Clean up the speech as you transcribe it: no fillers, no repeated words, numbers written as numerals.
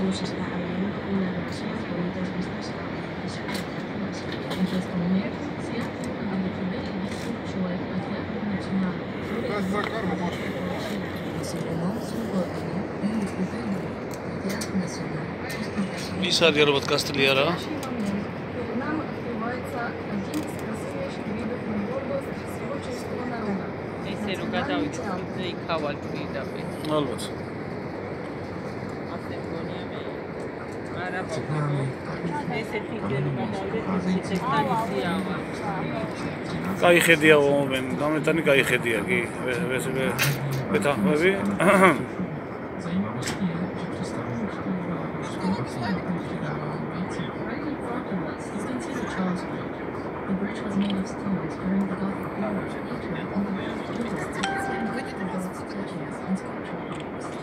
Pisa dialog podcast Liara. Нам открывается один из красивейших видов на гордость всего чешского народа. ესე რომ გადავიქცე იქ ხავალ პირდაპირ. ალბათ. ასე მგონია მე. არა ბაბა. ესეთი გელი გადავიქცე ტანისიავა. კაი ხედია მომენ, გამეტანი კაი ხედია კი. ვეთანხმები. The bridge was made of stones during the Gothic period, featuring on the tourists and statues and sculptures.